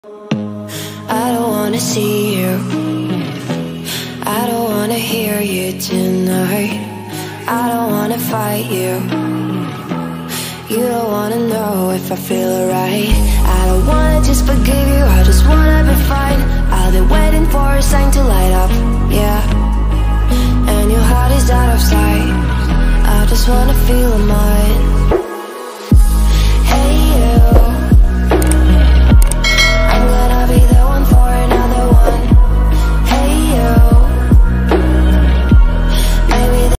I don't wanna see you, I don't wanna hear you tonight. I don't wanna fight you, you don't wanna know if I feel alright. I don't wanna just forgive you, I just wanna be fine. I've been waiting for a sign to light up, yeah. And your heart is out of sight, I just wanna feel mine.